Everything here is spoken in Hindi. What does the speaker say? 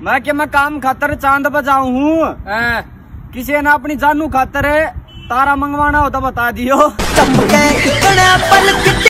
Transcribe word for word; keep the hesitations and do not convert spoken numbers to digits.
मैं क्या मैं काम खातर चांद बजाऊ हूँ। किसी ने अपनी जानू खातर तारा मंगवाना हो तो बता दियो।